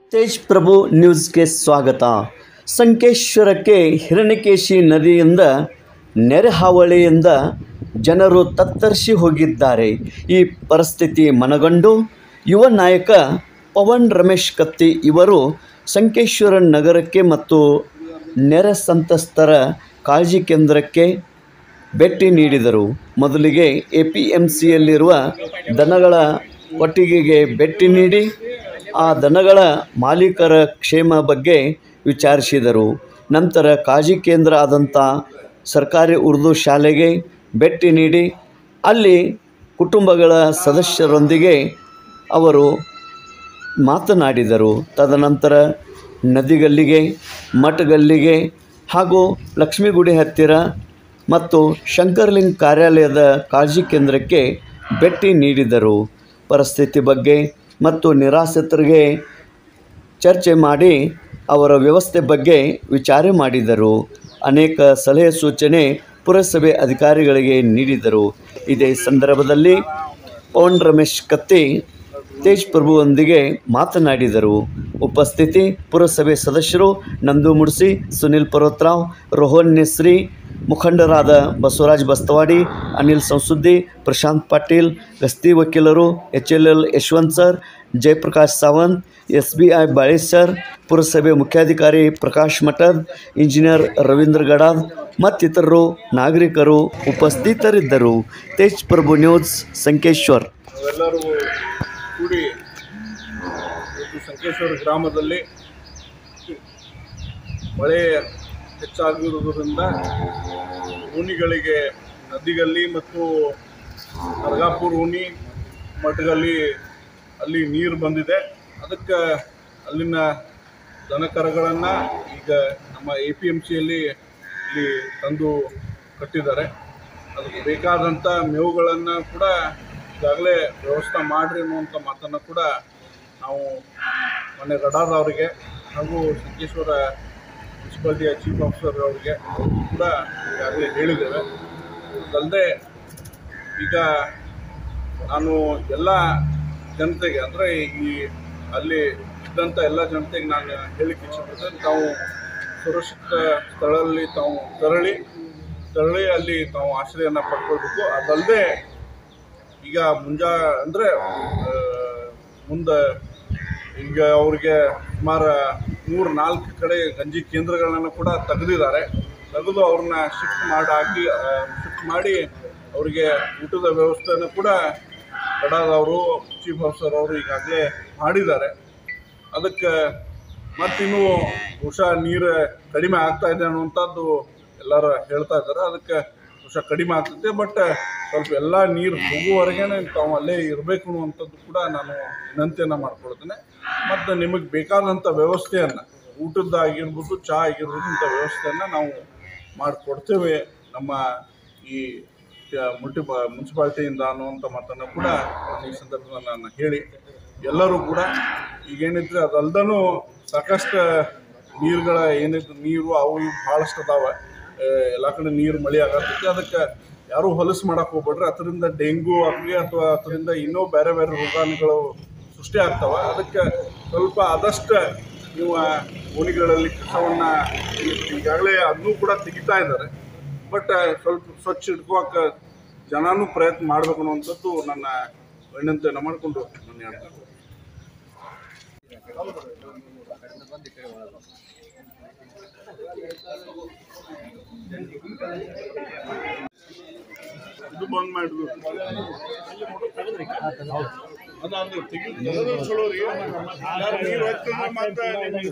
ತೇಜ್ ಪ್ರಭು ನ್ಯೂಸ್ಗೆ ಸ್ವಾಗತ. ಸಂಕೇಶ್ವರಕ್ಕೆ ಹಿರಣ್ಯಕೇಶಿ ನದಿಯಿಂದ ನೆರೆಹಾವಳಿಯಿಂದ ಜನರು ತತ್ತರಿಸಿ ಹೋಗಿದ್ದಾರೆ. ಈ ಪರಿಸ್ಥಿತಿ ಮನಗಂಡು ಯುವ ನಾಯಕ ಪವನ್ ರಮೇಶ್ ಕತ್ತಿ ಇವರು ಸಂಕೇಶ್ವರ ನಗರಕ್ಕೆ ಮತ್ತು ನೆರೆ ಸಂತ್ರಸ್ತರ ಕಾಳಜಿ ಕೇಂದ್ರಕ್ಕೆ ಭೇಟಿ ನೀಡಿದರು. ಮೊದಲಿಗೆ APMCಯಲ್ಲಿರುವ ದನಗಳ ಕೊಟ್ಟಿಗೆಗೆ ಭೇಟಿ ನೀಡಿ ಆ ದನಗಳ ಮಾಲೀಕರ ಕ್ಷೇಮ ಬಗ್ಗೆ ವಿಚಾರಿಸಿದರು. ನಂತರ ಕಾಳಜಿ ಕೇಂದ್ರ ಆದಂಥ ಸರ್ಕಾರಿ ಉರ್ದು ಶಾಲೆಗೆ ಭೇಟಿ ನೀಡಿ ಅಲ್ಲಿ ಕುಟುಂಬಗಳ ಸದಸ್ಯರೊಂದಿಗೆ ಅವರು ಮಾತನಾಡಿದರು. ತದನಂತರ ನದಿಗಲ್ಲಿಗೆ, ಮಠಗಲ್ಲಿಗೆ ಹಾಗೂ ಲಕ್ಷ್ಮೀಗುಡಿ ಹತ್ತಿರ ಮತ್ತು ಶಂಕರಲಿಂಗ ಕಾರ್ಯಾಲಯದ ಕಾಳಜಿ ಕೇಂದ್ರಕ್ಕೆ ಭೇಟಿ ನೀಡಿದರು. ಪರಿಸ್ಥಿತಿ ಬಗ್ಗೆ ಮತ್ತು ನಿರಾಶ್ರಿತರಿಗೆ ಚರ್ಚೆ ಮಾಡಿ ಅವರ ವ್ಯವಸ್ಥೆ ಬಗ್ಗೆ ವಿಚಾರ ಮಾಡಿದರು. ಅನೇಕ ಸಲಹೆ ಸೂಚನೆ ಪುರಸಭೆ ಅಧಿಕಾರಿಗಳಿಗೆ ನೀಡಿದರು. ಇದೇ ಸಂದರ್ಭದಲ್ಲಿ ಪವನ್ ರಮೇಶ್ ಕತ್ತಿ ತೇಜ್ ಪ್ರಭುವೊಂದಿಗೆ ಮಾತನಾಡಿದರು. ಉಪಸ್ಥಿತಿ ಪುರಸಭೆ ಸದಸ್ಯರು ನಂದು ಮುಡ್ಸಿ, ಸುನಿಲ್ ಪರ್ವತರಾವ್, ರೋಹನ್ ನೆಸ್ರಿ, ಮುಖಂಡರಾದ ಬಸವರಾಜ್ ಬಸ್ತವಾಡಿ, ಅನಿಲ್ ಸಂಸುದ್ದಿ, ಪ್ರಶಾಂತ್ ಪಾಟೀಲ್, ಗಸ್ತಿ ವಕೀಲರು, HLL Yashwant sir, Jayaprakash Sawant, SBI Balesh sir, ಪುರಸಭೆ ಮುಖ್ಯಾಧಿಕಾರಿ ಪ್ರಕಾಶ್ ಮಠದ್, ಇಂಜಿನಿಯರ್ ರವೀಂದ್ರ ಗಡಾದ್ ಮತ್ತಿತರರು ನಾಗರಿಕರು ಉಪಸ್ಥಿತರಿದ್ದರು. ತೇಜ್ ಪ್ರಭು ನ್ಯೂಸ್, ಸಂಕೇಶ್ವರ್. ಎಲ್ಲರೂ ಕೂಡಿ ಸಂಕೇಶ್ವರ ಗ್ರಾಮದಲ್ಲಿ ಮಳೆ ಹೆಚ್ಚಾಗಿರುವುದರಿಂದ ಓಣಿಗಳಿಗೆ ನದಿಗಲ್ಲಿ ಮತ್ತು ಅರ್ಗಾಪುರ ಓಣಿ ಮಠಗಲ್ಲಿ ಅಲ್ಲಿ ನೀರು ಬಂದಿದೆ. ಅದಕ್ಕೆ ಅಲ್ಲಿನ ದನಕರುಗಳನ್ನು ಈಗ ನಮ್ಮ APMCಯಲ್ಲಿ ಇಲ್ಲಿ ತಂದು ಕಟ್ಟಿದ್ದಾರೆ. ಅದಕ್ಕೆ ಬೇಕಾದಂಥ ಮೇವುಗಳನ್ನು ಕೂಡ ಈಗಾಗಲೇ ವ್ಯವಸ್ಥೆ ಮಾಡಿರಿ ಅನ್ನುವಂಥ ಮಾತನ್ನು ಕೂಡ ನಾವು ಮೊನ್ನೆ ಗಡಾದವರಿಗೆ ಹಾಗೂ ಸಂಕೇಶ್ವರ ಮುನ್ಸಿಪಾಲಿಟಿಯ ಚೀಫ್ ಆಫೀಸರ್ ಅವರಿಗೆ ಕೂಡ ಈಗಾಗಲೇ ಹೇಳಿದ್ದೇವೆ. ಅದಲ್ಲದೆ ಈಗ ನಾನು ಎಲ್ಲ ಜನತೆಗೆ ಅಂದರೆ ಈ ಅಲ್ಲಿ ಇದ್ದಂಥ ಎಲ್ಲ ಜನತೆಗೆ ನಾನು ಹೇಳಿಕ್ಕೆ ಇಚ್ಛೆಪಡ್ತೇನೆ, ತಾವು ಸುರಕ್ಷಿತ ಸ್ಥಳದಲ್ಲಿ ತಾವು ತೆರಳಿ ಅಲ್ಲಿ ತಾವು ಆಶ್ರಯನ ಪಡ್ಕೊಳ್ಬೇಕು. ಅದಲ್ಲದೆ ಈಗ ಅಂದರೆ ಮುಂದೆ ಈಗ ಅವ್ರಿಗೆ ಸುಮಾರು 3-4 ಕಡೆ ಗಂಜಿ ಕೇಂದ್ರಗಳನ್ನು ಕೂಡ ತೆಗೆದು ಅವ್ರನ್ನ ಶಿಫ್ಟ್ ಮಾಡಿ ಅವರಿಗೆ ಊಟದ ವ್ಯವಸ್ಥೆಯನ್ನು ಕೂಡ ಕಡಾದವರು ಚೀಫ್ ಆಫೀಸರ್ ಅವರು ಈಗಾಗಲೇ ಮಾಡಿದ್ದಾರೆ. ಅದಕ್ಕೆ ಮತ್ತಿನ್ನೂ ಬಹುಶಃ ನೀರು ಕಡಿಮೆ ಆಗ್ತಾ ಇದೆ ಅನ್ನುವಂಥದ್ದು ಎಲ್ಲರೂ ಹೇಳ್ತಾ ಇದ್ದಾರೆ. ಅದಕ್ಕೆ ಬಹುಶಃ ಕಡಿಮೆ ಆಗ್ತದೆ, ಬಟ್ ಸ್ವಲ್ಪ ಎಲ್ಲ ನೀರು ಹೋಗುವವರೆಗೆ ತಾವು ಅಲ್ಲೇ ಇರಬೇಕು ಅನ್ನುವಂಥದ್ದು ಕೂಡ ನಾನು ವಿನಂತಿಯನ್ನು ಮಾಡ್ಕೊಳ್ತೇನೆ. ಮತ್ತು ನಿಮಗೆ ಬೇಕಾದಂಥ ವ್ಯವಸ್ಥೆಯನ್ನು ಊಟದ್ದಾಗಿರ್ಬೋದು, ಚಹಾ ಆಗಿರ್ಬೋದು, ಇಂಥ ವ್ಯವಸ್ಥೆಯನ್ನು ನಾವು ಮಾಡಿಕೊಡ್ತೇವೆ ನಮ್ಮ ಈ ಮುನ್ಸಿಪಾಲ್ಟಿಯಿಂದ ಅನ್ನುವಂಥ ಮಾತನ್ನು ಕೂಡ ಈ ಸಂದರ್ಭದಲ್ಲಿ ನಾನು ಹೇಳಿ, ಎಲ್ಲರೂ ಕೂಡ ಈಗೇನಿದ್ರೆ ಅದಲ್ದನೂ ಸಾಕಷ್ಟು ನೀರುಗಳ ನೀರು ಅವು ಇವು ಭಾಳಷ್ಟು ಅದಾವೆ. ಎಲ್ಲ ಕಡೆ ನೀರು ಮಳೆ ಆಗತ್ತೈತಿ. ಅದಕ್ಕೆ ಯಾರೂ ಹೊಲಸು ಮಾಡೋಕೆ ಹೋಗ್ಬೇಡ್ರಿ. ಅದರಿಂದ ಡೆಂಗು ಆಗಲಿ ಅಥವಾ ಅದರಿಂದ ಇನ್ನೂ ಬೇರೆ ರೋಗಾಣುಗಳು ಸೃಷ್ಟಿ ಆಗ್ತವೆ. ಅದಕ್ಕೆ ಸ್ವಲ್ಪ ಆದಷ್ಟು ನೀವು ಓಣಿಗಳಲ್ಲಿ ಕಸವನ್ನು ಈಗಾಗಲೇ ಅದನ್ನೂ ಕೂಡ ತೆಗಿತಾ ಇದ್ದಾರೆ, ಬಟ್ ಸ್ವಲ್ಪ ಸ್ವಚ್ಛ ಇಟ್ಕೋಕೆ ಜನನೂ ಪ್ರಯತ್ನ ಮಾಡಬೇಕು ಅನ್ನುವಂಥದ್ದು ನನ್ನ ವಿನಂತಿಯನ್ನು ಮಾಡಿಕೊಂಡು ನಾನು ಹೇಳ್ತೇನೆ. ಇದು ಬಂದ್ ಮಾಡಿದ್ರು ಅದಾದ್ರೆ ತೆಗೆದು ಚಲೋ ರೀ. ಯಾರು ನೀರು ಹಾಕ್ತಾರೆ ಮತ್ತೆ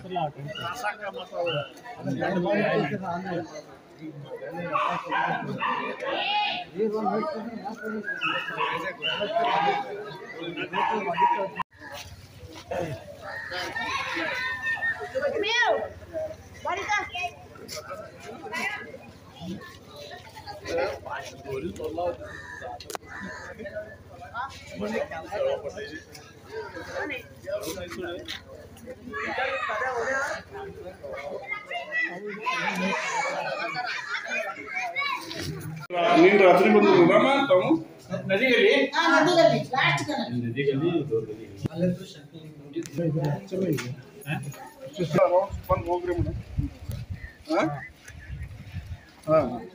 ನೀನು ರಾತ್ರಿ ಬಂದು ತಾವು ನದಿಗಲ್ಲಿ ಬಂದು ಹೋಗ್ರಿ ಮೇಡಮ್. ಹಾಂ ಹಾಂ